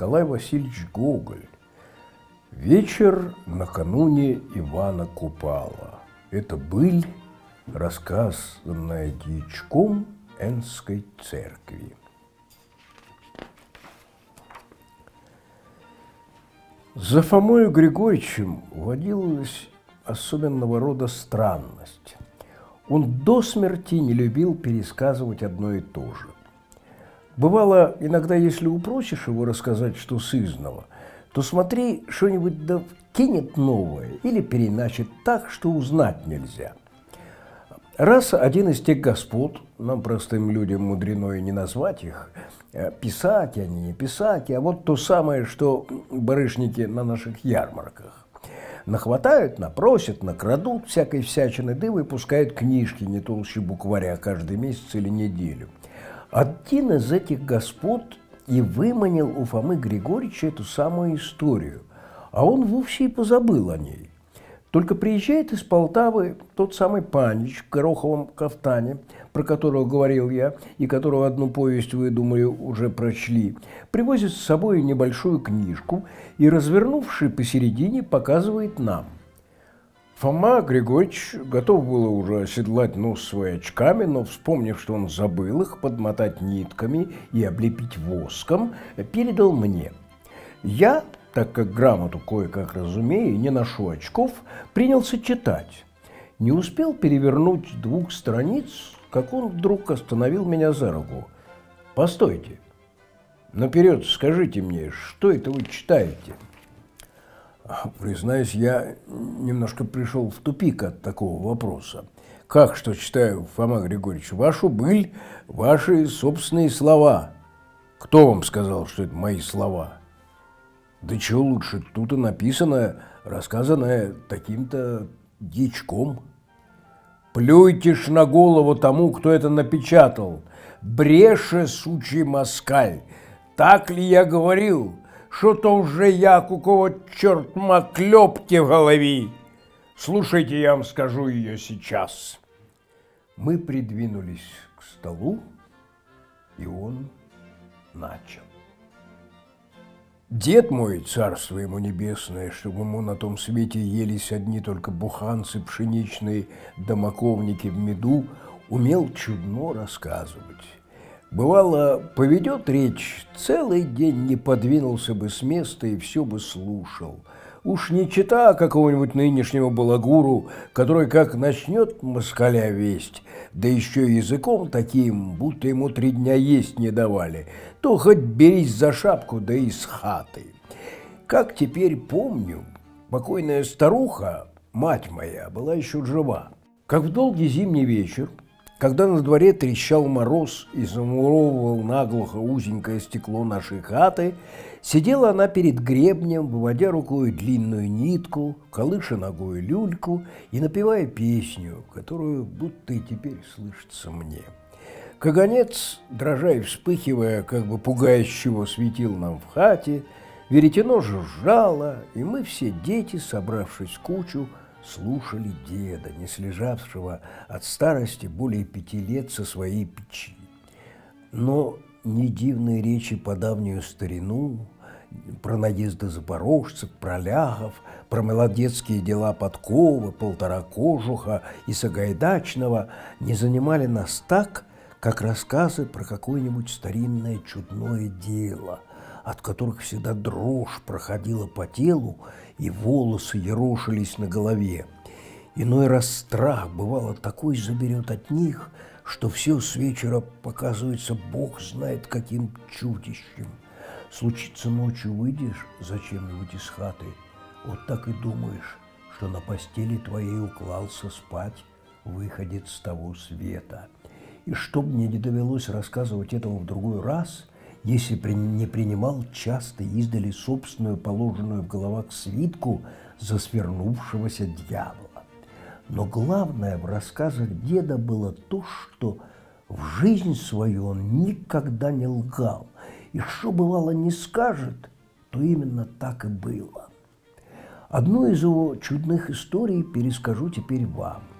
Николай Васильевич Гоголь. Вечер накануне Ивана Купала. Это быль, рассказанная дьячком Энской церкви. За Фомою Григорьевичем водилась особенного рода странность. Он до смерти не любил пересказывать одно и то же. Бывало, иногда, если упросишь его рассказать что сызнова, то смотри, что-нибудь да кинет новое или переначит так, что узнать нельзя. Раз один из тех господ, нам, простым людям, мудрено и не назвать их, писаки, они не писаки, а вот то самое, что барышники на наших ярмарках. Нахватают, напросят, накрадут всякой всячины, да и выпускают книжки не толще букваря каждый месяц или неделю. Один из этих господ и выманил у Фомы Григорьевича эту самую историю, а он вовсе и позабыл о ней. Только приезжает из Полтавы тот самый панич в гороховом кафтане, про которого говорил я, и которого одну повесть, вы, думаю, уже прочли, привозит с собой небольшую книжку и, развернувши посередине, показывает нам. Фома Григорьевич готов было уже оседлать нос свой очками, но, вспомнив, что он забыл их, подмотать нитками и облепить воском, передал мне. Я, так как грамоту кое-как разумею и не ношу очков, принялся читать. Не успел перевернуть 2 страниц, как он вдруг остановил меня за руку. «Постойте, наперед скажите мне, что это вы читаете?» Признаюсь, я немножко пришел в тупик от такого вопроса. Как что читаю, Фома Григорьевич? Вашу быль, ваши собственные слова. Кто вам сказал, что это мои слова? Да чего лучше, тут и написано, рассказанное таким-то дьячком. Плюйте ж на голову тому, кто это напечатал. Бреше, сучий москаль. Так ли я говорил? Что-то уже як у кого черт маклепки в голове. Слушайте, я вам скажу ее сейчас. Мы придвинулись к столу, и он начал. Дед мой, царство ему небесное, чтобы ему на том свете елись одни только буханцы пшеничные, да маковники в меду, умел чудно рассказывать. Бывало, поведет речь, целый день не подвинулся бы с места и все бы слушал. Уж не чита какого-нибудь нынешнего балагуру, который как начнет москаля весть, да еще языком таким, будто ему 3 дня есть не давали, то хоть берись за шапку, да из хаты. Как теперь помню, покойная старуха, мать моя, была еще жива. Как в долгий зимний вечер, когда на дворе трещал мороз и замуровывал наглухо узенькое стекло нашей хаты, сидела она перед гребнем, выводя рукой длинную нитку, колыша ногой люльку и напевая песню, которую будто и теперь слышится мне. Каганец, дрожа и вспыхивая, как бы пугающего, светил нам в хате, веретено жужжало, и мы все дети, собравшись в кучу, слушали деда, не слежавшего от старости более 5 лет со своей печи. Но ни дивные речи по давнюю старину, про наезды запорожцев, про ляхов, про молодецкие дела Подкова, Полтора Кожуха и Сагайдачного не занимали нас так, как рассказы про какое-нибудь старинное чудное дело, от которых всегда дрожь проходила по телу и волосы ерошились на голове. Иной раз страх, бывало, такой заберет от них, что все с вечера показывается бог знает каким чудищем. Случится ночью выйдешь зачем-нибудь из хаты, вот так и думаешь, что на постели твоей уклался спать выходец с того света. И чтоб мне не довелось рассказывать этого в другой раз, если не принимал часто издали собственную положенную в головах свитку за свернувшегося дьявола. Но главное в рассказах деда было то, что в жизнь свою он никогда не лгал, и что бывало не скажет, то именно так и было. Одну из его чудных историй перескажу теперь вам.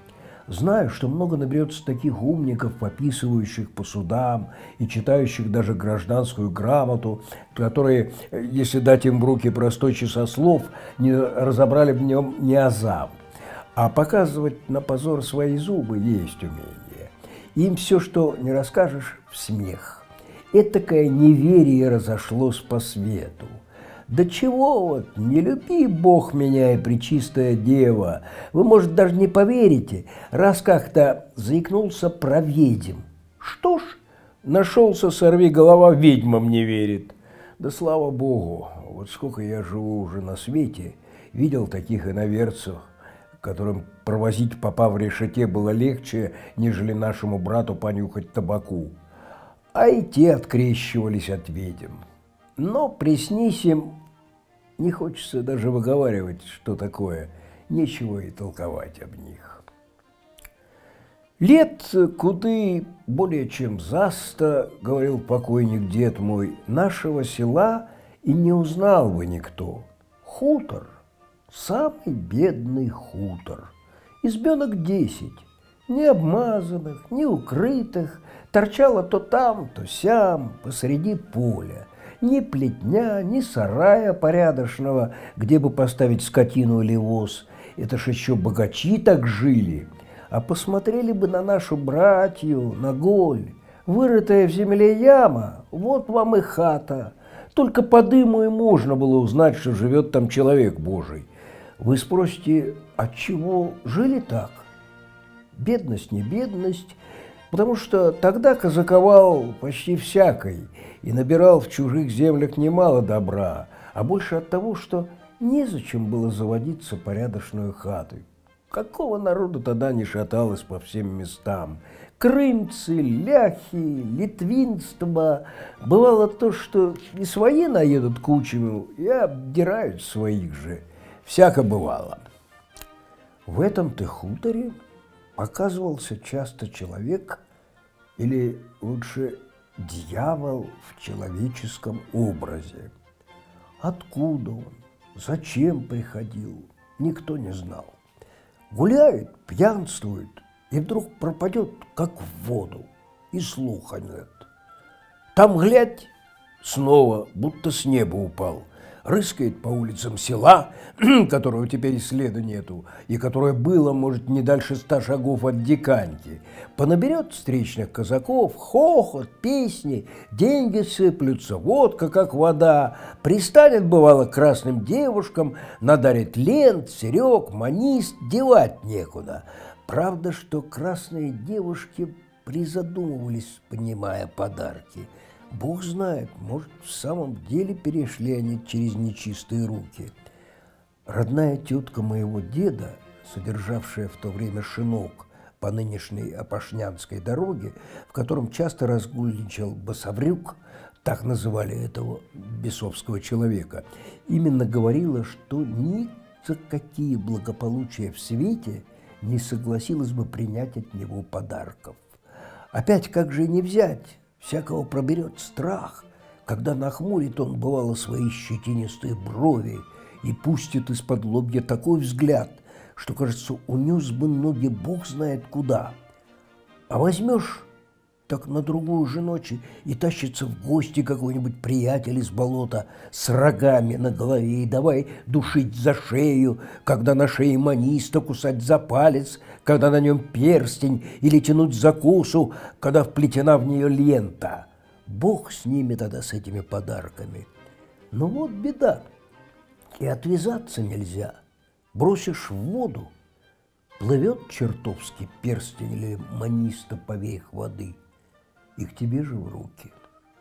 Знаю, что много наберется таких умников, пописывающих по судам и читающих даже гражданскую грамоту, которые, если дать им в руки простой часослов, не разобрали в нем ни азам. А показывать на позор свои зубы есть умение. Им все, что не расскажешь, в смех. Этакое неверие разошлось по свету. Да чего вот, не люби Бог меня и пречистая дева. Вы, может, даже не поверите, раз как-то заикнулся про ведьм. Что ж, нашелся сорвиголова, ведьмам не верит. Да слава Богу, вот сколько я живу уже на свете, видел таких иноверцев, которым провозить попа в решете было легче, нежели нашему брату понюхать табаку. А и те открещивались от ведьм. Но приснись им, не хочется даже выговаривать, что такое, нечего и толковать об них. Лет куды более чем за 100, говорил покойник дед мой, нашего села и не узнал бы никто. Хутор, самый бедный хутор, избенок 10, не обмазанных, не укрытых, торчало то там, то сям, посреди поля. Ни плетня, ни сарая порядочного, где бы поставить скотину или воз. Это ж еще богачи так жили. А посмотрели бы на нашу братью, на голь. Вырытая в земле яма, вот вам и хата. Только по дыму и можно было узнать, что живет там человек Божий. Вы спросите, отчего жили так? Бедность не бедность, потому что тогда казаковал почти всякой и набирал в чужих землях немало добра, а больше от того, что незачем было заводиться порядочную хатой. Какого народу тогда не шаталось по всем местам? Крымцы, ляхи, литвинство. Бывало то, что и свои наедут кучами и обдирают своих же. Всяко бывало. В этом-то хуторе оказывался часто человек, или лучше дьявол в человеческом образе. Откуда он, зачем приходил, никто не знал. Гуляет, пьянствует и вдруг пропадет, как в воду, и слуха нет. Там, глядь, снова будто с неба упал. Рыскает по улицам села, которого теперь и следа нету, и которое было, может, не дальше 100 шагов от Диканьки. Понаберет встречных казаков, хохот, песни, деньги сыплются, водка, как вода. Пристанет, бывало, к красным девушкам, надарит лент, серег, манист, девать некуда. Правда, что красные девушки призадумывались, понимая подарки. Бог знает, может, в самом деле перешли они через нечистые руки. Родная тетка моего деда, содержавшая в то время шинок по нынешней Опошнянской дороге, в котором часто разгульничал Басаврюк, так называли этого бесовского человека, именно говорила, что ни за какие благополучия в свете не согласилась бы принять от него подарков. Опять как же не взять? Всякого проберет страх, когда нахмурит он, бывало, свои щетинистые брови и пустит из-под лобья такой взгляд, что, кажется, унес бы ноги бог знает куда. А возьмешь так на другую же ночь и тащится в гости какой-нибудь приятель из болота с рогами на голове и давай душить за шею, когда на шее маниста кусать за палец, когда на нем перстень, или тянуть за косу, когда вплетена в нее лента. Бог с ними тогда, с этими подарками. Но вот беда, и отвязаться нельзя. Бросишь в воду, плывет чертовский перстень или маниста поверх воды, и к тебе же в руки.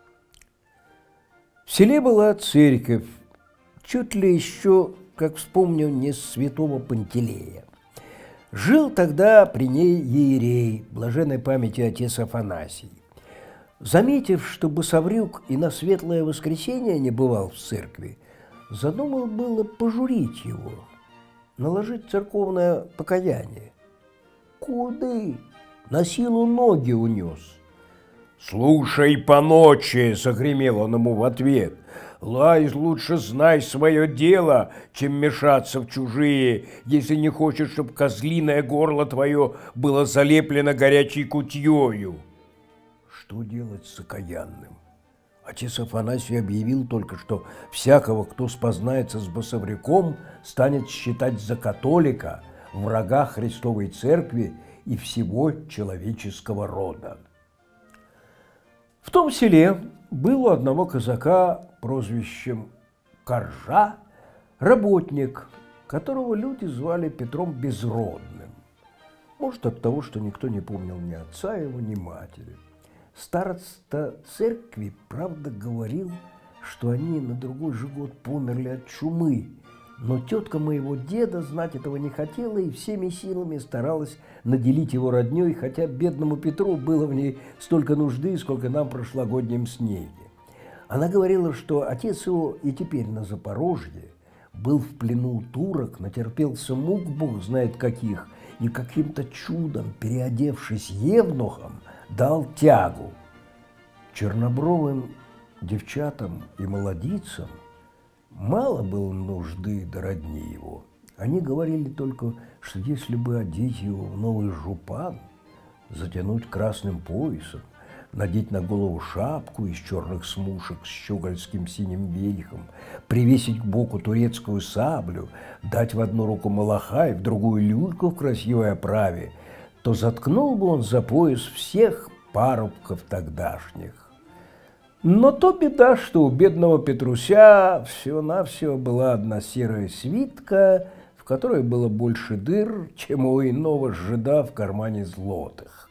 В селе была церковь, чуть ли еще, как вспомню, не святого Пантелея. Жил тогда при ней иерей, блаженной памяти отец Афанасий. Заметив, что Басаврюк и на Светлое Воскресенье не бывал в церкви, задумал было пожурить его, наложить церковное покаяние. Куды? На силу ноги унес. «Слушай по ночи!» – загремел он ему в ответ. Лазь, лучше знай свое дело, чем мешаться в чужие, если не хочешь, чтобы козлиное горло твое было залеплено горячей кутьёю. Что делать с окаянным? Отец Афанасий объявил только, что всякого, кто спознается с басовряком, станет считать за католика, врага Христовой Церкви и всего человеческого рода. В том селе был у одного казака прозвищем Коржа работник, которого люди звали Петром Безродным. Может, от того, что никто не помнил ни отца его, ни матери. Староста церкви, правда, говорил, что они на другой же год померли от чумы, но тетка моего деда знать этого не хотела и всеми силами старалась наделить его родней, хотя бедному Петру было в ней столько нужды, сколько нам прошлогоднем снеге. Она говорила, что отец его и теперь на Запорожье был в плену у турок, натерпелся мук бог знает каких, и каким-то чудом, переодевшись евнухом, дал тягу. Чернобровым девчатам и молодицам мало было нужды до родни его. Они говорили только, что если бы одеть его в новый жупан, затянуть красным поясом, надеть на голову шапку из черных смушек с щегольским синим вейхом, привесить к боку турецкую саблю, дать в одну руку малахай, в другую люльку в красивой оправе, то заткнул бы он за пояс всех парубков тогдашних. Но то беда, что у бедного Петруся всего-навсего была одна серая свитка, в которой было больше дыр, чем у иного жида в кармане злотых.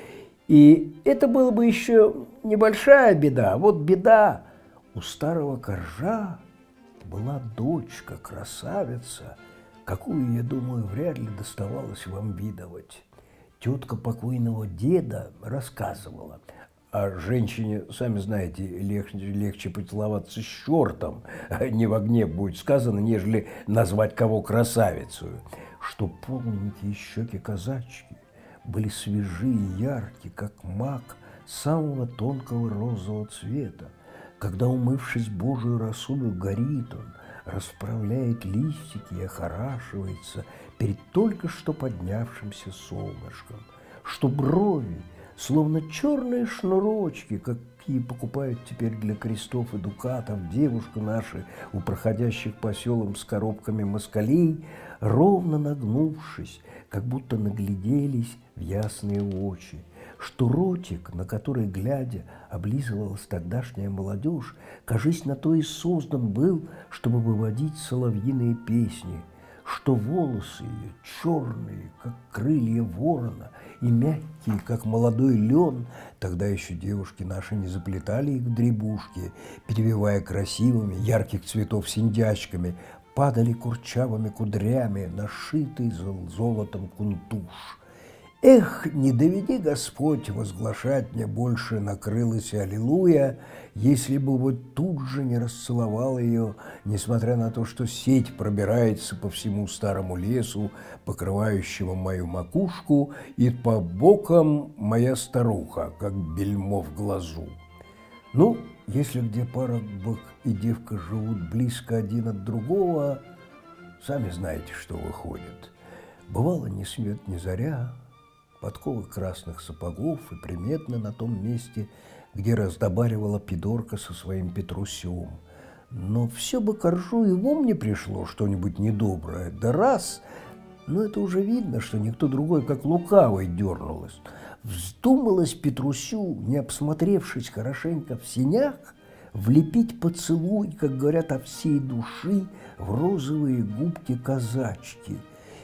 И это было бы еще небольшая беда. Вот беда. У старого Коржа была дочка, красавица, какую, я думаю, вряд ли доставалось вам видывать. Тетка покойного деда рассказывала. А женщине, сами знаете, легче поцеловаться с чертом, не в огне будет сказано, нежели назвать кого красавицей, что полненькие щеки казачки были свежи и яркие, как мак самого тонкого розового цвета. Когда, умывшись Божию росою, горит он, расправляет листики и охорашивается перед только что поднявшимся солнышком, что брови, словно черные шнурочки, какие покупают теперь для крестов и дукатов девушка наши у проходящих по селам с коробками москалей, ровно нагнувшись, как будто нагляделись в ясные очи, что ротик, на который, глядя, облизывалась тогдашняя молодежь, кажись, на то и создан был, чтобы выводить соловьиные песни, что волосы ее черные, как крылья ворона, и мягкие, как молодой лен, тогда еще девушки наши не заплетали их в дребушки, перевивая красивыми, ярких цветов синдячками, падали курчавыми кудрями, нашитый золотом кунтуш. Эх, не доведи Господь возглашать мне больше накрылась аллилуйя, если бы вот тут же не расцеловал ее, несмотря на то, что сеть пробирается по всему старому лесу, покрывающему мою макушку, и по бокам моя старуха, как бельмо в глазу. Ну, если где парубок и девка живут близко один от другого, сами знаете, что выходит. Бывало ни свет, ни заря, подковы красных сапогов и приметны на том месте, где раздобаривала пидорка со своим Петрусем. Но все бы Коржу и в ум не пришло что-нибудь недоброе. Да раз, но это уже видно, что никто другой, как лукавый, дернулась. Вздумалось Петрусю, не обсмотревшись хорошенько в сенях, влепить поцелуй, как говорят, от всей души в розовые губки казачки.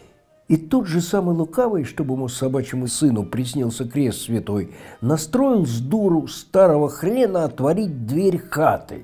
И тот же самый лукавый, чтобы ему собачьему сыну приснился крест святой, настроил с дуру старого хрена отворить дверь хаты.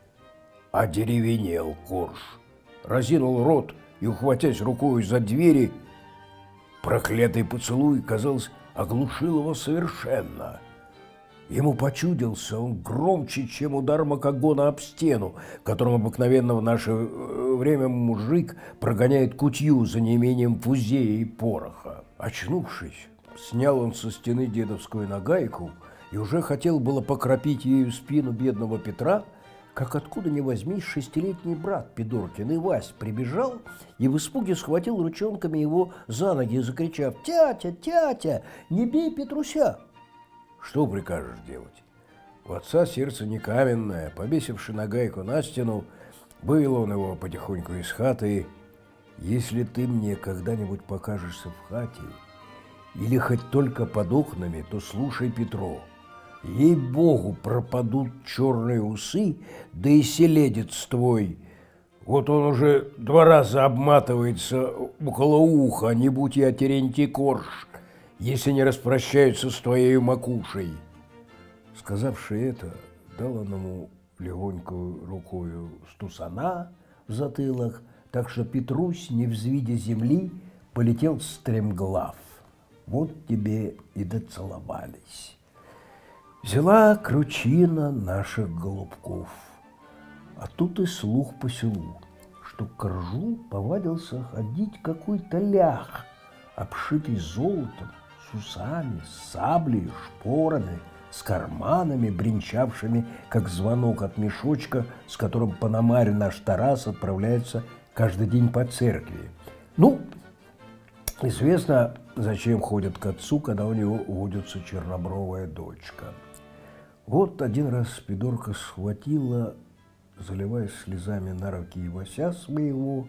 Одеревенел Корж, разинул рот и, ухватясь рукой за двери, проклятый поцелуй, казалось, оглушил его совершенно. Ему почудился он громче, чем удар макогона об стену, которым обыкновенно в наше время мужик прогоняет кутью за неимением фузея и пороха. Очнувшись, снял он со стены дедовскую нагайку и уже хотел было покропить ею спину бедного Петра, как откуда ни возьмись 6-летний брат Пидоркин Ивась прибежал и в испуге схватил ручонками его за ноги, закричав: «Тятя, тятя, не бей Петруся!» Что прикажешь делать? У отца сердце не каменное. Повесивши нагайку на стену, вывел он его потихоньку из хаты. «Если ты мне когда-нибудь покажешься в хате или хоть только под окнами, то слушай, Петро, ей-богу, пропадут черные усы, да и селедец твой. Вот он уже 2 раза обматывается около уха, не будь я Терентий Корж, если не распрощаются с твоей макушей». Сказавши это, дал он ему легонькую рукою стусана в затылок, так что Петрусь, не взвидя земли, полетел стремглав. Вот тебе и доцеловались. Взяла кручина наших голубков. А тут и слух по селу, что к Коржу повадился ходить какой-то лях, обшитый золотом, с усами, с саблей, шпорами, с карманами, бренчавшими, как звонок от мешочка, с которым Пономарь наш Тарас отправляется каждый день по церкви. Ну, известно, зачем ходят к отцу, когда у него водится чернобровая дочка. Вот один раз Пидорка схватила, заливаясь слезами, на руки Ивася своего: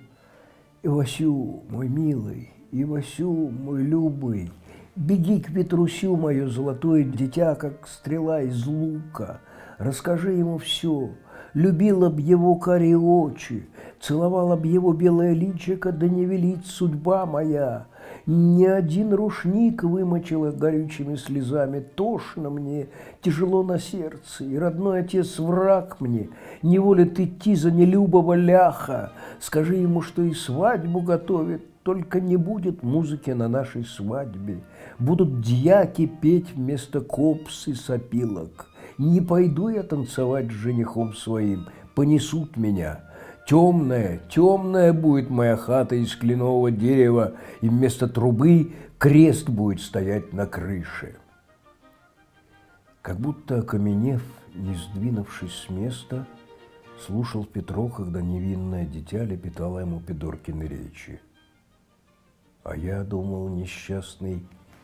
«Ивасю, мой милый, Ивасю, мой любый, беги к Петрусю, мое золотое дитя, как стрела из лука. Расскажи ему все. Любила б его карие очи, целовала б его белое личико, да не велит судьба моя. Ни один рушник вымочила горючими слезами. Тошно мне, тяжело на сердце, и родной отец враг мне. Не волит идти за нелюбого ляха. Скажи ему, что и свадьбу готовит, только не будет музыки на нашей свадьбе. Будут дьяки петь вместо копс и сопилок. Не пойду я танцевать с женихом своим, понесут меня. Темная, темная будет моя хата из кленового дерева, и вместо трубы крест будет стоять на крыше». Как будто окаменев, не сдвинувшись с места, слушал Петро, когда невинное дитя лепетало ему Пидоркины речи. А я думал, несчастный,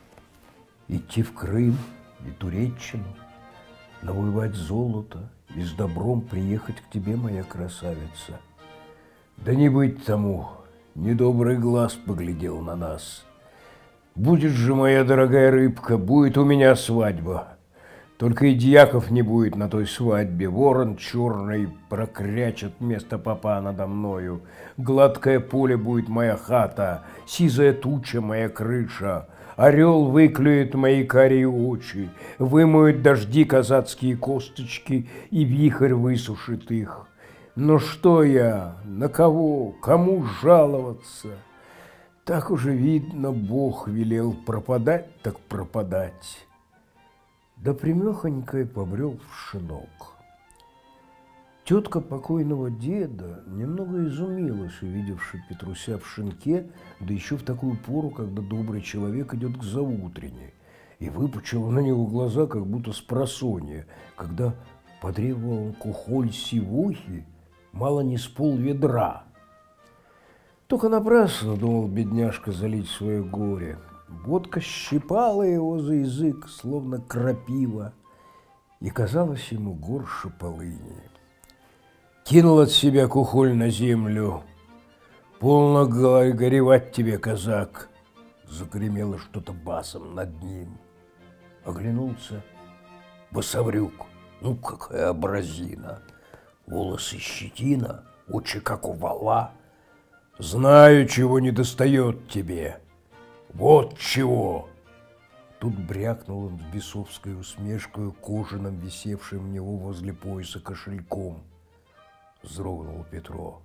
идти в Крым и Туреччину, навоевать золото и с добром приехать к тебе, моя красавица. Да не быть тому, недобрый глаз поглядел на нас. Будет же, моя дорогая рыбка, будет у меня свадьба. Только и дьяков не будет на той свадьбе. Ворон черный прокрячет вместо попа надо мною. Гладкое поле будет моя хата, сизая туча моя крыша. Орел выклюет мои карие очи, вымоет дожди казацкие косточки, и вихрь высушит их. Но что я, на кого, кому жаловаться? Так уже видно, Бог велел пропадать, так пропадать. Да примехонько побрел в шинок. Тетка покойного деда немного изумилась, увидевши Петруся в шинке, да еще в такую пору, когда добрый человек идет к заутрене, и выпучила на него глаза, как будто спросонья, когда потребовал кухоль сивухи, мало не с полведра. Только напрасно думал бедняжка залить свое горе. Водка щипала его за язык, словно крапива, и казалось ему горше полыни. Кинул от себя кухоль на землю. «Полно горевать тебе, казак!» Загремело что-то басом над ним. Оглянулся. Босоврюк, ну какая образина! Волосы щетина, очи как у вала. «Знаю, чего не достает тебе. Вот чего!» Тут брякнул он с бесовской усмешкой кожаным, висевшим у него возле пояса кошельком. Вздрогнул Петро.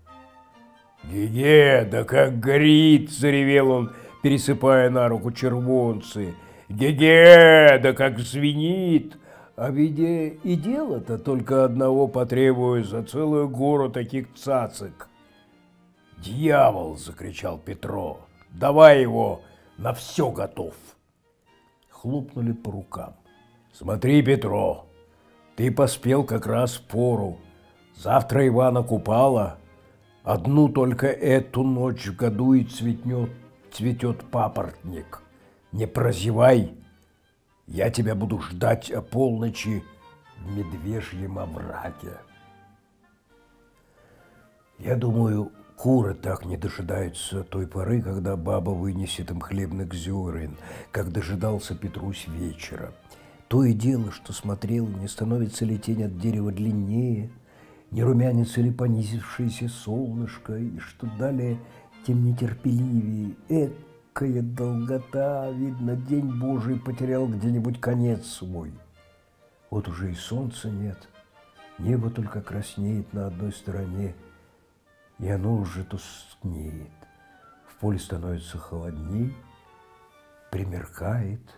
«Ге-ге, да как горит!» – заревел он, пересыпая на руку червонцы. «Ге-ге, да как звенит!» А ведь и дело-то только одного потребую за целую гору таких цацик. «Дьявол!» – закричал Петро. «Давай его, на все готов!» Хлопнули по рукам. «Смотри, Петро, ты поспел как раз в пору. Завтра Ивана Купала, одну только эту ночь в году и цветет папоротник. Не прозевай, я тебя буду ждать о полночи в Медвежьем овраге. Я думаю, куры так не дожидаются той поры, когда баба вынесет им хлебных зерен, как дожидался Петрусь вечера. То и дело, что смотрел, не становится ли тень от дерева длиннее, не румянится ли понизившееся солнышко, и что далее тем нетерпеливее. Экая долгота, видно, день Божий потерял где-нибудь конец свой. Вот уже и солнца нет, небо только краснеет на одной стороне, и оно уже тускнеет. В поле становится холодней, примеркает,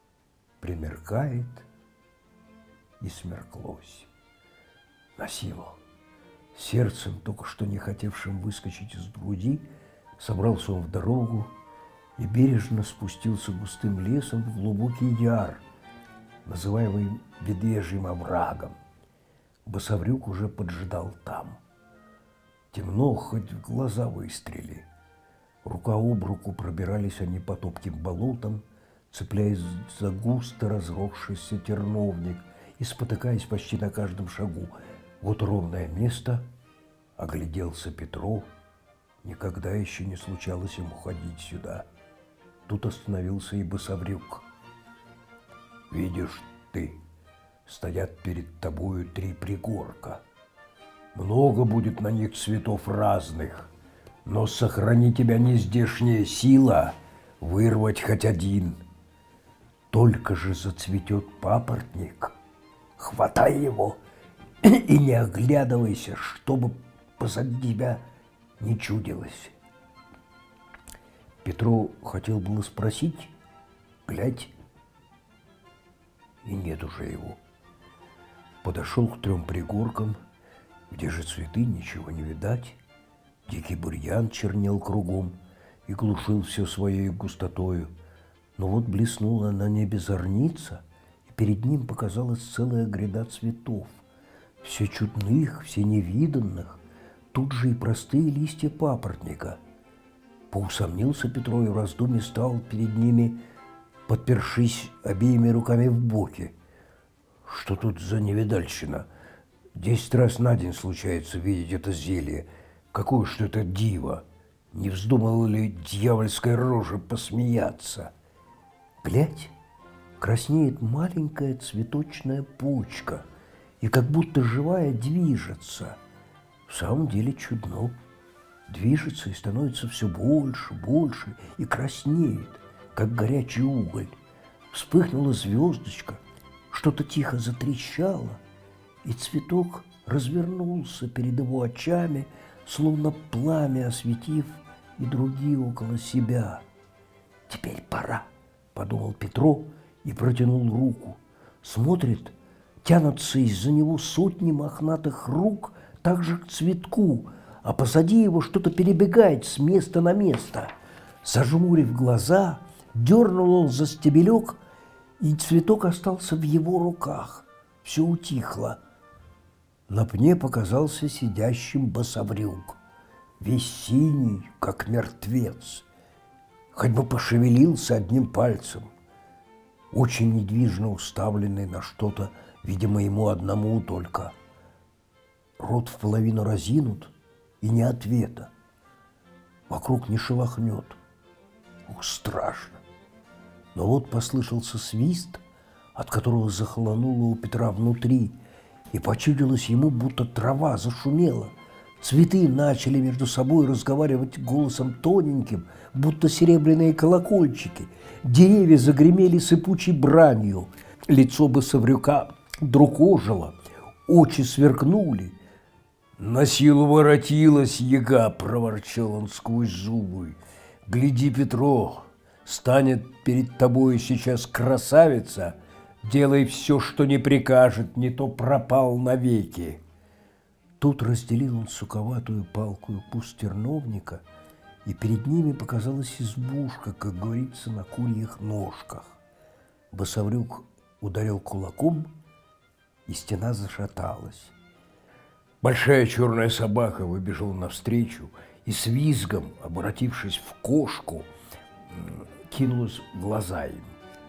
и смерклось. Насилу. Сердцем, только что не хотевшим выскочить из груди, собрался он в дорогу и бережно спустился густым лесом в глубокий яр, называемый Медвежьим оврагом. Басаврюк уже поджидал там. Темно, хоть в глаза выстрели. Рука об руку пробирались они по топким болотам, цепляясь за густо разросшийся терновник и спотыкаясь почти на каждом шагу. Вот ровное место, огляделся Петров. Никогда еще не случалось ему ходить сюда. Тут остановился и Басаврюк. Видишь ты, стоят перед тобою 3 пригорка. Много будет на них цветов разных, но сохрани тебя нездешняя сила вырвать хоть один. Только же зацветет папоротник, хватай его и не оглядывайся, чтобы позади тебя не чудилось. Петру хотел было спросить, глядь, и нет уже его. Подошел к 3 пригоркам, где же цветы, ничего не видать. Дикий бурьян чернел кругом и глушил все своей густотою. Но вот блеснула на небе зорница, и перед ним показалась целая гряда цветов. Все чудных, все невиданных, тут же и простые листья папоротника. Поусомнился Петро и в раздумье стал перед ними, подпершись обеими руками в боки. Что тут за невидальщина? 10 раз на день случается видеть это зелье. Какое ж это диво! Не вздумала ли дьявольской рожи посмеяться? Глядь, краснеет маленькая цветочная почка и как будто живая движется. В самом деле чудно. Движется и становится все больше, больше и краснеет, как горячий уголь. Вспыхнула звездочка, что-то тихо затрещало, и цветок развернулся перед его очами, словно пламя осветив и другие около себя. «Теперь пора», — подумал Петро и протянул руку. Смотрит, тянутся из-за него сотни мохнатых рук также к цветку, а позади его что-то перебегает с места на место. Зажмурив глаза, дернул он за стебелек, и цветок остался в его руках. Все утихло. На пне показался сидящим Басаврюк, весь синий, как мертвец. Хоть бы пошевелился одним пальцем. Очень недвижно уставленный на что-то, видимо, ему одному только. Рот в половину разинут, и ни ответа. Вокруг не шелохнет. Ух, страшно. Но вот послышался свист, от которого захолонуло у Петра внутри, и почудилось ему, будто трава зашумела. Цветы начали между собой разговаривать голосом тоненьким, будто серебряные колокольчики. Деревья загремели сыпучей бранью. Лицо Басаврюка вдруг ожило, очи сверкнули. «На силу воротилась яга», — проворчал он сквозь зубы. «Гляди, Петро, станет перед тобой сейчас красавица, делай все, что не прикажет, не то пропал навеки». Тут разделил он суковатую палкую куст терновника, и перед ними показалась избушка, как говорится, на курьих ножках. Басаврюк ударил кулаком, и стена зашаталась. Большая черная собака выбежала навстречу и с визгом, обратившись в кошку, кинулась в глаза им.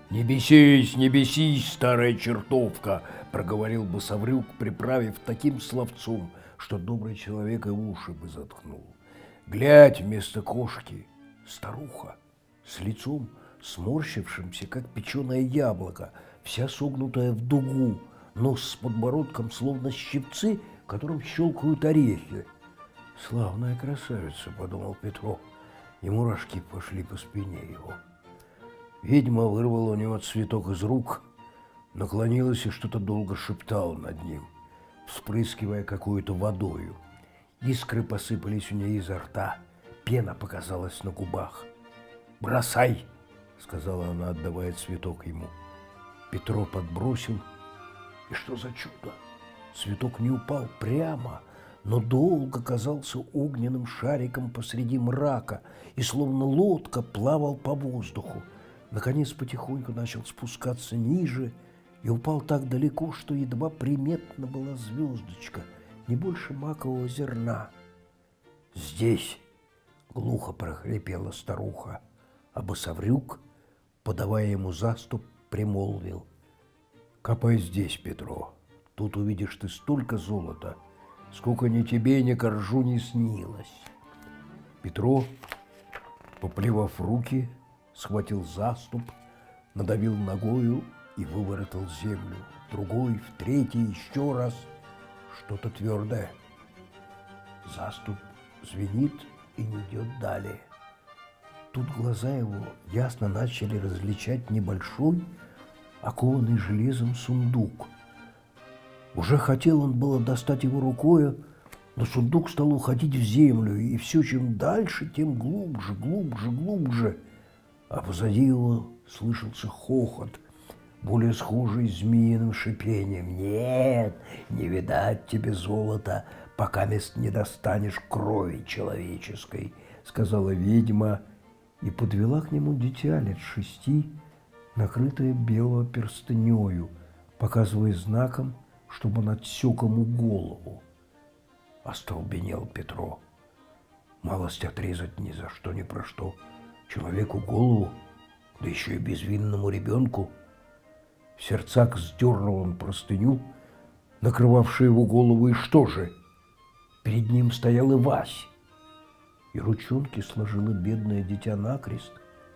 не бесись, старая чертовка!» – проговорил Басаврюк, приправив таким словцом, что добрый человек и уши бы заткнул. Глядь, вместо кошки старуха с лицом сморщившимся, как печеное яблоко, вся согнутая в дугу, нос с подбородком, словно щипцы, которым щелкают орехи. «Славная красавица», – подумал Петров, и мурашки пошли по спине его. Ведьма вырвала у него цветок из рук, наклонилась и что-то долго шептала над ним, вспрыскивая какую-то водою. Искры посыпались у нее изо рта, пена показалась на губах. «Бросай!» – сказала она, отдавая цветок ему. Петро подбросил, и что за чудо? Цветок не упал прямо, но долго казался огненным шариком посреди мрака и, словно лодка, плавал по воздуху. Наконец потихоньку начал спускаться ниже и упал так далеко, что едва приметна была звездочка, не больше макового зерна. «Здесь!» — глухо прохрипела старуха, а Басаврюк, подавая ему заступ, примолвил: «Копай здесь, Петро, тут увидишь ты столько золота, сколько ни тебе, ни коржу не снилось». Петро, поплевав руки, схватил заступ, надавил ногою и выворотил землю. Другой, в третий, еще раз что-то твердое. Заступ звенит и не идет далее. Тут глаза его ясно начали различать небольшой, окованный железом сундук. Уже хотел он было достать его рукою, но сундук стал уходить в землю, и все, чем дальше, тем глубже, глубже, глубже. А позади его слышался хохот, более схожий с змеиным шипением. «Нет, не видать тебе золота, пока мест не достанешь крови человеческой», — сказала ведьма и подвела к нему дитя лет 6, накрытое белого перстнею, показывая знаком, чтобы он отсек ему голову. Остолбенел Петро. Малость отрезать ни за что, ни про что. Человеку голову, да еще и безвинному ребенку. В сердцах сдернул он простыню, накрывавшую его голову, и что же? Перед ним стоял Ивась, и ручонки сложило бедное дитя накрест,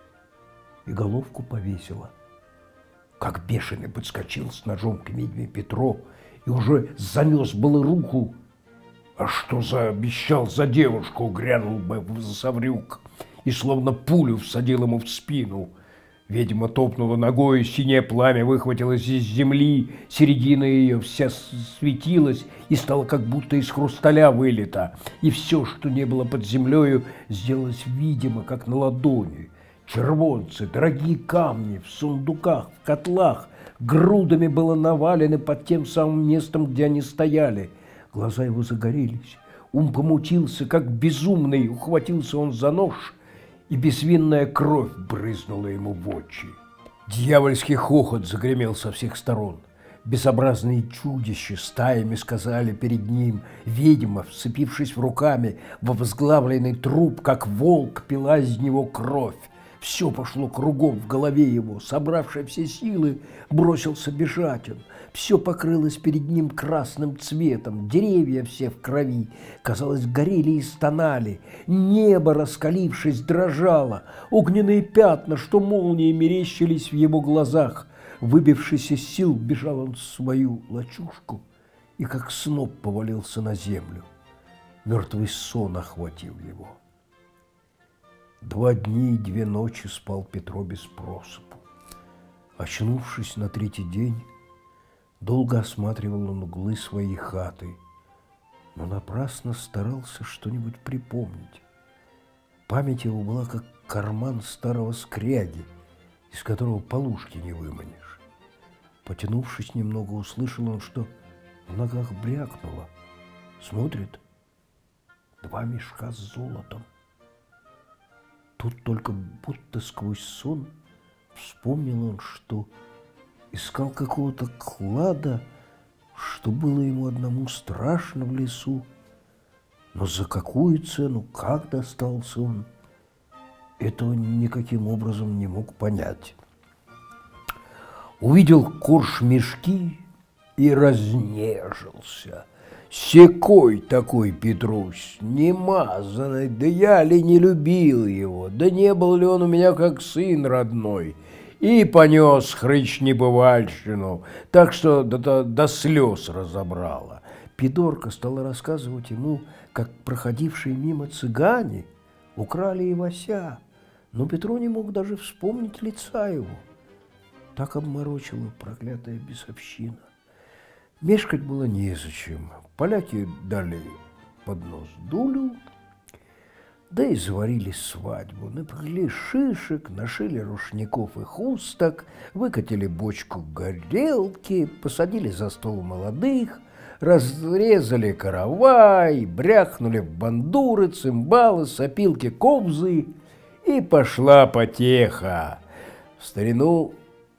и головку повесила. Как бешеный подскочил с ножом к ведьме Петро и уже занес было руку. «А что обещал за девушку?» — грянул бы Басаврюк и словно пулю всадил ему в спину. Ведьма топнула ногой, синее пламя выхватилось из земли, середина ее вся светилась и стала как будто из хрусталя вылита, и все, что не было под землею, сделалось видимо, как на ладони. Червонцы, дорогие камни в сундуках, в котлах грудами было навалены под тем самым местом, где они стояли. Глаза его загорелись, ум помутился, как безумный, ухватился он за нож, и безвинная кровь брызнула ему в очи. Дьявольский хохот загремел со всех сторон. Безобразные чудища стаями сказали перед ним. Ведьма, вцепившись в руками во возглавленный труп, как волк, пила из него кровь. Все пошло кругом в голове его. Собравший все силы, бросился бежать он. Все покрылось перед ним красным цветом. Деревья все в крови, казалось, горели и стонали. Небо, раскалившись, дрожало. Огненные пятна, что молнии мерещились в его глазах. Выбившись из сил, бежал он в свою лачушку и как сноп повалился на землю. Мертвый сон охватил его. 2 дня и 2 ночи спал Петро без просыпу. Очнувшись на 3-й день, долго осматривал он углы своей хаты, но напрасно старался что-нибудь припомнить. Память его была как карман старого скряги, из которого полушки не выманишь. Потянувшись немного, услышал он, что в ногах брякнуло. Смотрит, 2 мешка с золотом. Тут только будто сквозь сон вспомнил он, что искал какого-то клада, что было ему одному страшно в лесу. Но за какую цену, как достался он, этого никаким образом не мог понять. Увидел корж мешки и разнежился. Секой такой Петрусь, немазанный, да я ли не любил его, да не был ли он у меня как сын родной. И понес хрыч небывальщину, так что до слез разобрала. Пидорка стала рассказывать ему, как проходившие мимо цыгане украли Ивася, но Петру не мог даже вспомнить лица его. Так обморочила проклятая бесовщина. Мешкать было незачем. Поляки дали поднос дулю, да и заварили свадьбу. Напекли шишек, нашили рушников и хусток, выкатили бочку горелки, посадили за стол молодых, разрезали каравай, бряхнули в бандуры, цимбалы, сопилки, кобзы, и пошла потеха. В старину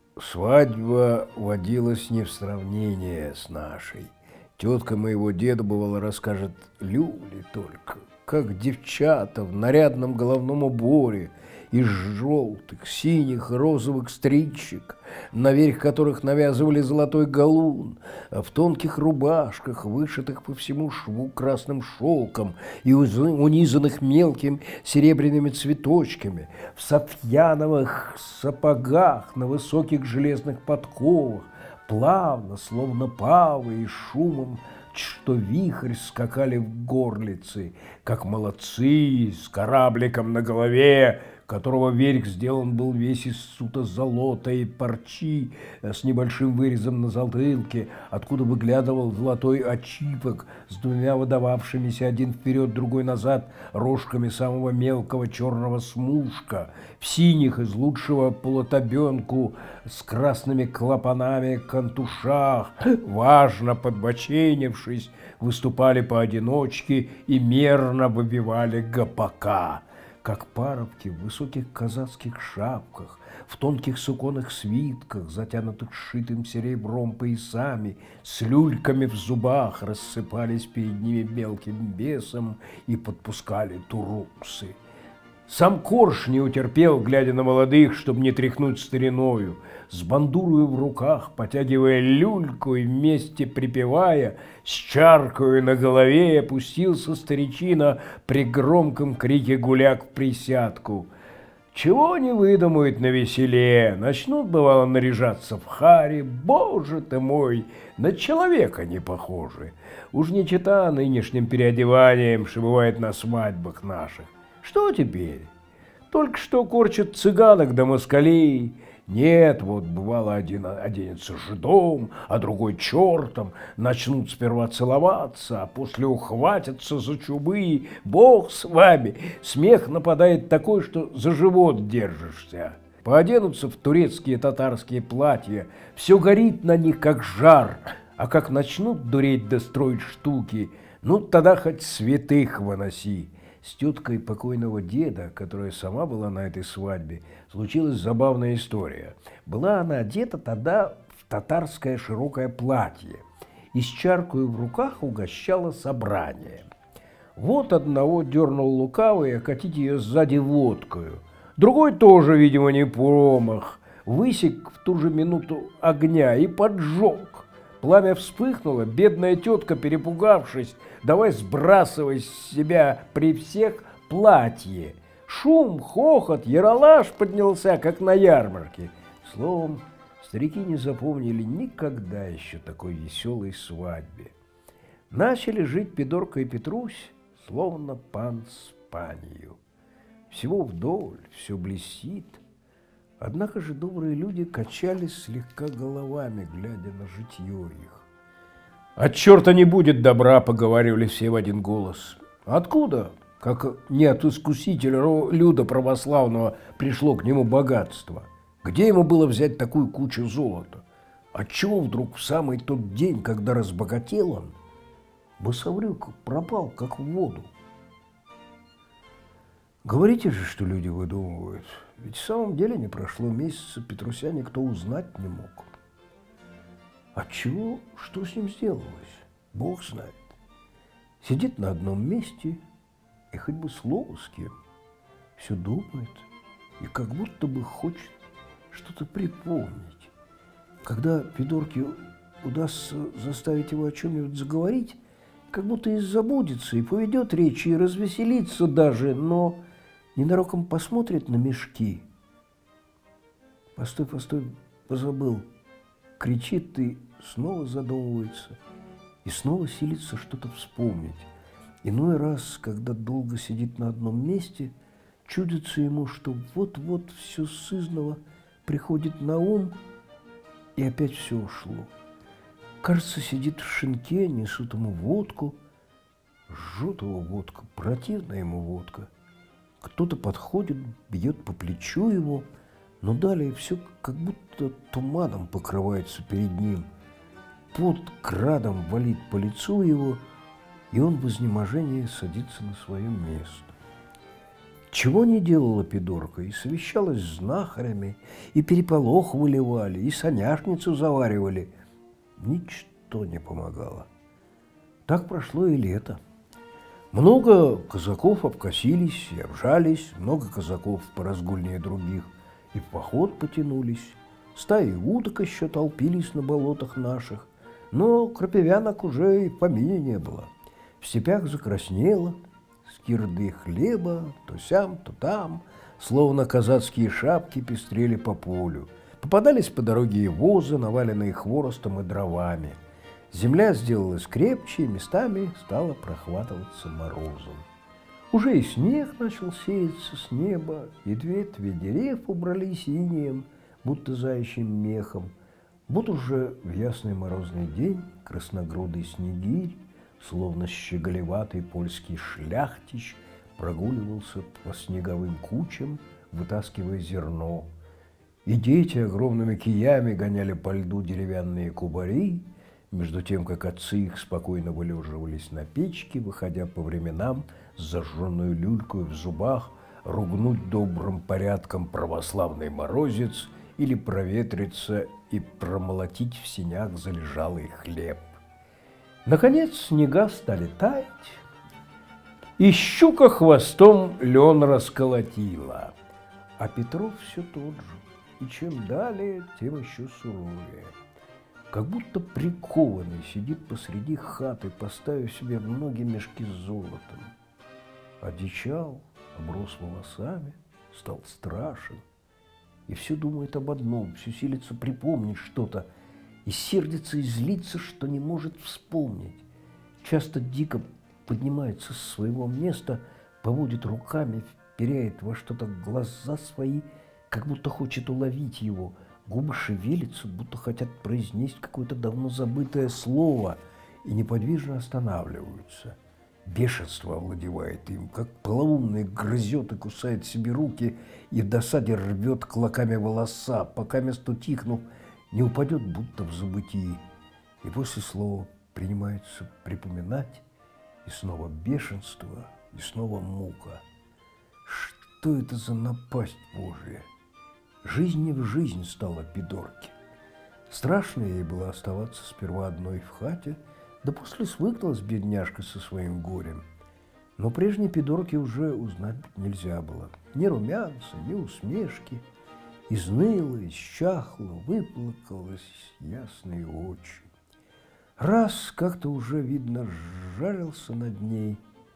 свадьба водилась не в сравнение с нашей. Тетка моего деда, бывало, расскажет, люли только, как девчата в нарядном головном уборе из желтых, синих, розовых стричек, наверх которых навязывали золотой галун, а в тонких рубашках, вышитых по всему шву красным шелком и унизанных мелкими серебряными цветочками, в сафьяновых сапогах на высоких железных подковах, плавно, словно павы, и шумом, что вихрь, скакали в горлицы, как молодцы, с корабликом на голове, которого верх сделан был весь из сута золота и парчи, с небольшим вырезом на затылке, откуда выглядывал золотой очипок с двумя выдававшимися один вперед, другой назад рожками самого мелкого черного смушка, в синих из лучшего полутобенку с красными клапанами кантушах, важно подбоченившись, выступали поодиночке и мерно выбивали гопака, как парубки в высоких казацких шапках, в тонких суконных свитках, затянутых сшитым серебром поясами, с люльками в зубах, рассыпались перед ними мелким бесом и подпускали турусы. Сам корж не утерпел, глядя на молодых, чтобы не тряхнуть стариною, с бандурою в руках, потягивая люльку и вместе припевая, с чаркою на голове опустился старичина при громком крике гуляк в присядку. Чего не выдумают на веселе, начнут, бывало, наряжаться в харе, боже ты мой, на человека не похожи. Уж не чета нынешним переодеванием, что бывает на свадьбах наших. Что теперь? Только что корчат цыганок да москалей. Нет, вот бывало, один оденется жидом, а другой чертом, начнут сперва целоваться, а после ухватятся за чубы. Бог с вами! Смех нападает такой, что за живот держишься. Пооденутся в турецкие татарские платья, все горит на них, как жар, а как начнут дуреть да строить штуки, ну тогда хоть святых выноси. С теткой покойного деда, которая сама была на этой свадьбе, случилась забавная история. Была она одета тогда в татарское широкое платье и с чаркой в руках угощала собрание. Вот одного дернул лукавый окатить ее сзади водкою. Другой тоже, видимо, не промах, высек в ту же минуту огня и поджег. Пламя вспыхнуло, бедная тетка, перепугавшись, давай сбрасывай с себя при всех платье. Шум, хохот, яролаж поднялся, как на ярмарке. Словом, старики не запомнили никогда еще такой веселой свадьбе. Начали жить Пидорка и Петрусь, словно пан с панью. Всего вдоволь, все блестит. Однако же добрые люди качались слегка головами, глядя на житье их. «От черта не будет добра», — поговаривали все в один голос. «Откуда, как не от искусителя люда православного, пришло к нему богатство? Где ему было взять такую кучу золота? Отчего вдруг в самый тот день, когда разбогател он, босоврюк пропал, как в воду? Говорите же, что люди выдумывают. Ведь в самом деле не прошло месяца, Петруся никто узнать не мог». Отчего, что с ним сделалось? Бог знает. Сидит на одном месте и хоть бы слово с кем. Все думает и как будто бы хочет что-то припомнить. Когда Пидорке удастся заставить его о чем-нибудь заговорить, как будто и забудется, и поведет речь, и развеселится даже, но ненароком посмотрит на мешки. Постой, постой, позабыл. Кричит и снова задумывается, и снова силится что-то вспомнить. Иной раз, когда долго сидит на одном месте, чудится ему, что вот-вот все сызнова приходит на ум, и опять все ушло. Кажется, сидит в шинке, несут ему водку, жжет его водка, противна ему водка. Кто-то подходит, бьет по плечу его, но далее все как будто туманом покрывается перед ним. Пот градом валит по лицу его, и он в изнеможении садится на свое место. Чего не делала Пидорка, и совещалась с знахарями, и переполох выливали, и соняшницу заваривали. Ничто не помогало. Так прошло и лето. Много казаков обкосились и обжались, много казаков поразгульнее других и в поход потянулись. Стаи уток еще толпились на болотах наших, но крапивянок уже и в помине не было. В степях закраснело, скирды хлеба то сям, то там, словно казацкие шапки, пестрели по полю. Попадались по дороге и возы, наваленные хворостом и дровами. Земля сделалась крепче, и местами стала прохватываться морозом. Уже и снег начал сеяться с неба, и ветви дерев убрались инеем, будто заячьим мехом. Вот уже в ясный морозный день красногрудый снегирь, словно щеголеватый польский шляхтич, прогуливался по снеговым кучам, вытаскивая зерно. И дети огромными киями гоняли по льду деревянные кубари, между тем, как отцы их спокойно вылеживались на печке, выходя по временам с зажженную люлькой в зубах, ругнуть добрым порядком православный морозец или проветриться и промолотить в сенях залежалый хлеб. Наконец снега стали таять, и щука хвостом лен расколотила, а Петров все тот же, и чем далее, тем еще суровее. Как будто прикованный сидит посреди хаты, поставив себе в ноги мешки с золотом. Одичал, оброс волосами, стал страшен. И все думает об одном, все силится припомнить что-то, и сердится и злится, что не может вспомнить. Часто дико поднимается с своего места, поводит руками, вперяет во что-то глаза свои, как будто хочет уловить его. Губы шевелятся, будто хотят произнести какое-то давно забытое слово, и неподвижно останавливаются. Бешенство овладевает им, как полоумный грызет и кусает себе руки, и в досаде рвет клоками волоса, пока место утихнув, не упадет, будто в забытии. И после слова принимается припоминать, и снова бешенство, и снова мука. Что это за напасть Божия? Жизнь не в жизнь стала Пидорке. Страшно ей было оставаться сперва одной в хате, да после свыклась бедняжка со своим горем. Но прежней Пидорке уже узнать нельзя было. Ни румянца, ни усмешки. Изныла, исчахла, выплакалась ясные очи. Раз как-то уже, видно, сжалился над ней,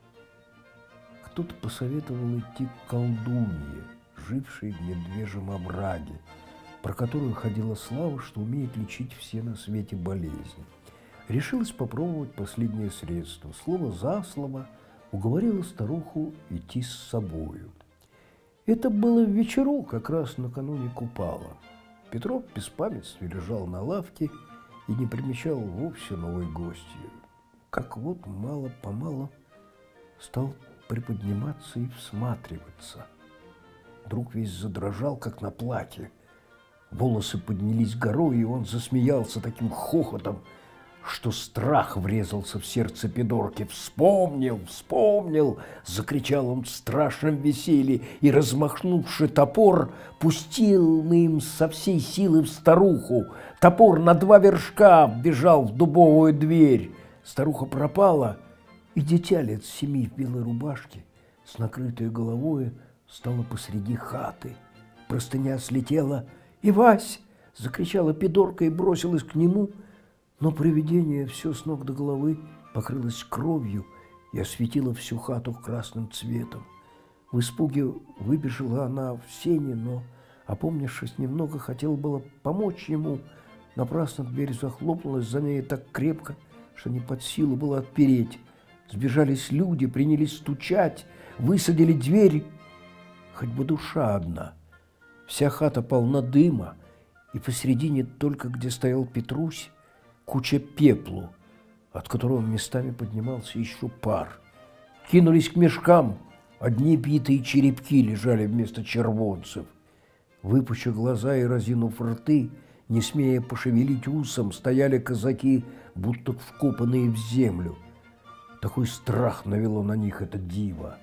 кто-то посоветовал идти к колдунье, жившей в медвежьем овраге, про которую ходила слава, что умеет лечить все на свете болезни. Решилась попробовать последнее средство. Слово за слово уговорила старуху идти с собою. Это было в вечеру, как раз накануне Купала. Петров в беспамятстве лежал на лавке и не примечал вовсе новой гостьи. Как вот мало-помалу стал приподниматься и всматриваться. Вдруг весь задрожал, как на платье. Волосы поднялись горой, и он засмеялся таким хохотом, что страх врезался в сердце Пидорки. «Вспомнил, вспомнил!» – закричал он в страшном веселье и, размахнувши топор, пустил им со всей силы в старуху. Топор на 2 вершка вбежал в дубовую дверь. Старуха пропала, и дитя лет 7 в белой рубашке с накрытой головой стало посреди хаты. Простыня слетела, и «Вась!» – закричала Пидорка и бросилась к нему. Но привидение все с ног до головы покрылось кровью и осветило всю хату красным цветом. В испуге выбежала она в сени, но, опомнившись немного, хотела было помочь ему. Напрасно дверь захлопнулась за ней так крепко, что не под силу было отпереть. Сбежались люди, принялись стучать, высадили дверь. Хоть бы душа одна. Вся хата полна дыма, и посередине, только где стоял Петрусь, куча пеплу, от которого местами поднимался еще пар. Кинулись к мешкам, одни битые черепки лежали вместо червонцев. Выпучив глаза и разинув рты, не смея пошевелить усом, стояли казаки, будто вкопанные в землю. Такой страх навело на них это диво.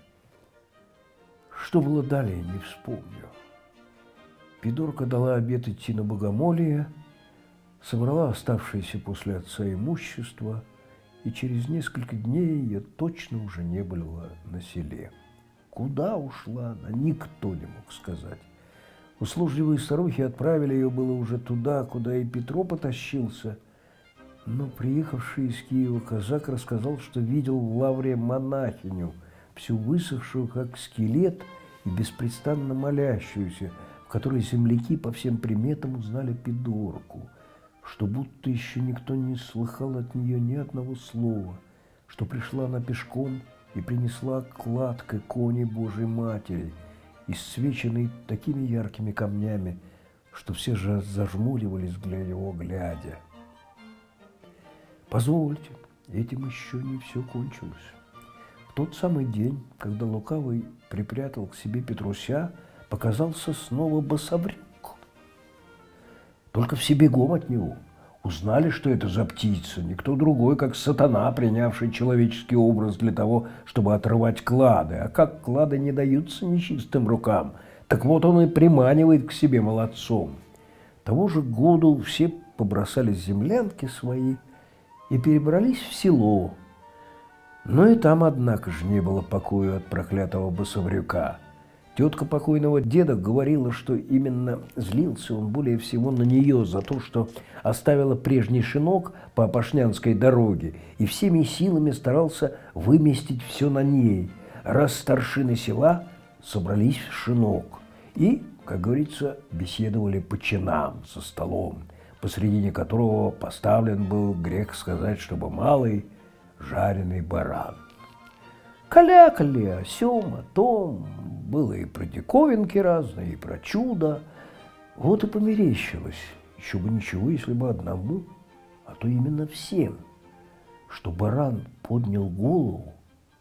Что было далее, не вспомню. Пидорка дала обет идти на богомолье, собрала оставшееся после отца имущество, и через несколько дней ее точно уже не было на селе. Куда ушла она, никто не мог сказать. Услужливые старухи отправили ее было уже туда, куда и Петро потащился, но приехавший из Киева казак рассказал, что видел в лавре монахиню, всю высохшую, как скелет, и беспрестанно молящуюся, в которой земляки по всем приметам узнали Пидорку, что будто еще никто не слыхал от нее ни одного слова, что пришла она пешком и принесла клад к иконе Божьей Матери, исцвеченной такими яркими камнями, что все же зажмуривались для его глядя. Позвольте, этим еще не все кончилось. В тот самый день, когда лукавый припрятал к себе Петруся, показался снова бособрюк. Только все бегом от него. Узнали, что это за птица, никто другой, как сатана, принявший человеческий образ для того, чтобы отрывать клады. А как клады не даются нечистым рукам, так вот он и приманивает к себе молодцом. Того же году все побросали землянки свои и перебрались в село. Но и там, однако же, не было покоя от проклятого бособрюка. Тетка покойного деда говорила, что именно злился он более всего на нее за то, что оставила прежний шинок по Опошнянской дороге и всеми силами старался выместить все на ней, раз старшины села собрались в шинок и, как говорится, беседовали по чинам за столом, посредине которого поставлен был, грех сказать, чтобы малый жареный баран. Калякали о сём, о том, было и про диковинки разные, и про чудо. Вот и померещилось, еще бы ничего, если бы одному, а то именно всем, что баран поднял голову,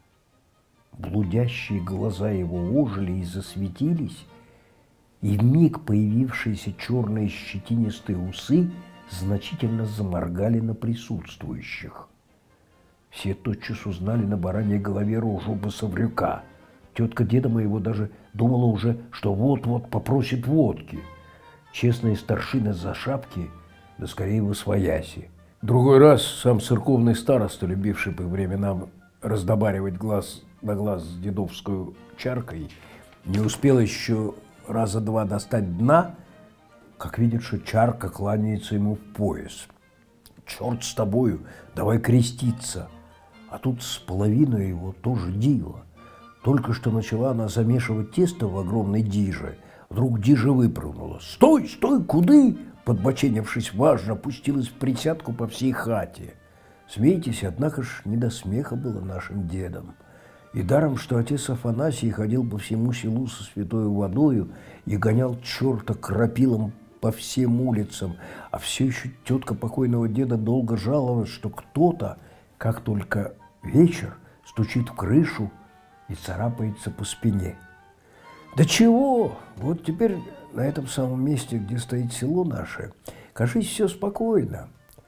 блудящие глаза его ожили и засветились, и вмиг появившиеся черные щетинистые усы значительно заморгали на присутствующих. Все тотчас узнали на бараньей голове рожу бособрюка. Тетка деда моего даже думала уже, что вот-вот попросит водки. Честные старшины за шапки, да скорее восвояси. Другой раз сам церковный староста, любивший по временам раздобаривать глаз на глаз с дедовскую чаркой, не успел еще раза два достать дна, как видит, что чарка кланяется ему в пояс. «Черт с тобою, давай креститься!» А тут с половиной его тоже диво. Только что начала она замешивать тесто в огромной диже, вдруг дижа выпрыгнула. «Стой, стой, куды?» Подбоченившись важно, пустилась в присядку по всей хате. Смейтесь, однако ж не до смеха было нашим дедом. И даром, что отец Афанасий ходил по всему селу со святой водою и гонял черта крапилом по всем улицам, а все еще тетка покойного деда долго жаловалась, что кто-то, как только вечер, стучит в крышу и царапается по спине. Да чего? Вот теперь на этом самом месте, где стоит село наше, кажись, все спокойно.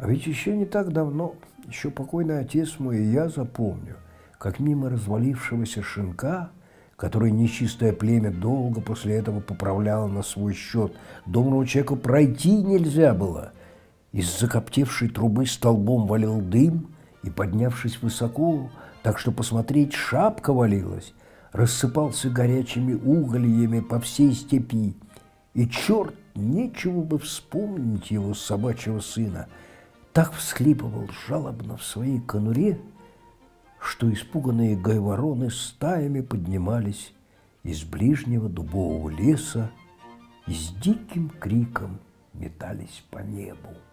А ведь еще не так давно, еще покойный отец мой и я запомню, как мимо развалившегося шинка, который нечистое племя долго после этого поправляло на свой счет, доброму человеку пройти нельзя было. Из закоптевшей трубы столбом валил дым, и, поднявшись высоко, так что посмотреть шапка валилась, рассыпался горячими угольями по всей степи. И черт, нечего бы вспомнить его собачьего сына, так всхлипывал жалобно в своей конуре, что испуганные гайвороны стаями поднимались из ближнего дубового леса и с диким криком метались по небу.